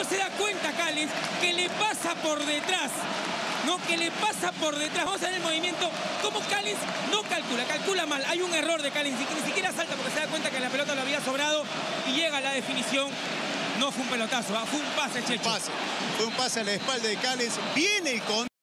se da cuenta Callens que le pasa por detrás. No, que le pasa por detrás. Vamos a ver el movimiento. Cómo Callens no calcula mal. Hay un error de Callens, que ni siquiera salta porque se da cuenta que la pelota lo había sobrado y llega a la definición. No fue un pelotazo, fue un pase, Checho. Fue un pase a la espalda de Callens. Viene el control.